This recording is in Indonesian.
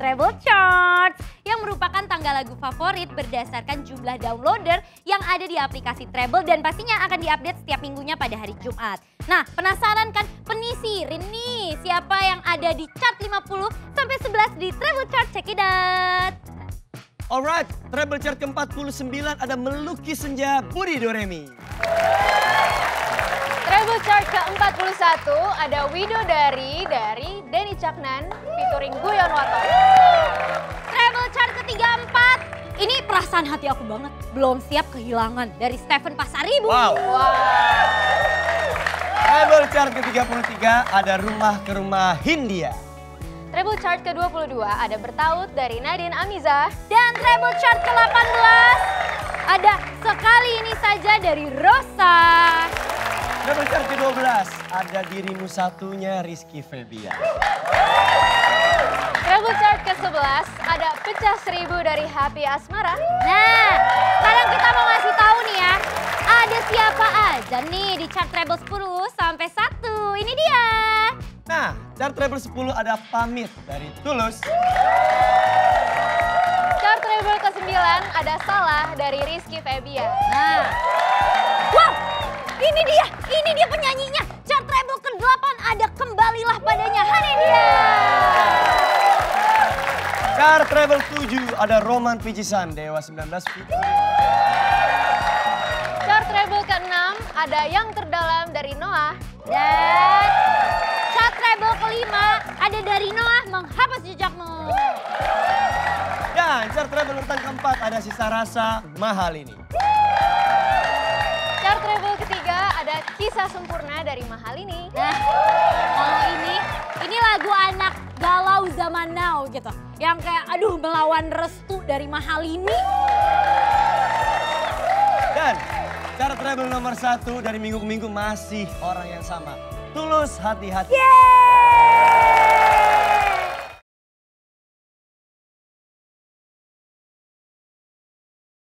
Treble Charts yang merupakan tanggal lagu favorit berdasarkan jumlah downloader yang ada di aplikasi Treble dan pastinya akan diupdate setiap minggunya pada hari Jumat. Nah, penasaran kan? Penisirin nih siapa yang ada di chart 50 sampai 11 di Treble Chart. Check it out. Alright, Treble Chart ke-49 ada Melukis Senja Budi Doremi. Treble Chart ke-41 ada Widodari dari Denny Caknan featuring Guyon Waton. Treble Chart ke-34, ini perasaan hati aku banget. Belum siap kehilangan dari Stephen Pasaribu. Wow. Treble Chart ke-33 ada Rumah ke Rumah Hindia. Treble Chart ke-22 ada Bertaut dari Nadine Amiza. Dan Treble Chart ke-18 ada Sekali Ini Saja dari Rosa. Treble Chart ke-12 ada Dirimu Satunya Rizky Febian. Treble Chart ke-11 ada Pecah 1000 dari Happy Asmara. Nah, sekarang kita mau ngasih tahu nih ya, ada siapa aja nih di chart Treble 10 sampai 1. Ini dia. Nah, chart Treble 10 ada Pamit dari Tulus. Chart Treble ke-9 ada Salah dari Rizky Febian. Nah, wow, ini dia penyanyinya. Chart Treble ke-8 ada Kembalilah Padanya, Hani dia. Chart Treble 7 ada Roman Picisan Dewa 19 featuring. Chart Treble ke-6 ada Yang Terdalam dari Noah. Dan chart Treble ke-5 ada dari Noah, Menghapus Jejakmu. Dan chart Treble urutan keempat ada Sisa Rasa Mahal Ini. Chart Treble ketiga ada Kisah Sempurna dari Mahal Ini. Nah, kalau ini lagu anak galau zaman now gitu. Yang kayak aduh melawan restu dari Mahal Ini. Dan chart Treble nomor 1 dari minggu ke minggu masih orang yang sama. Tulus Hati-Hati. Yeay!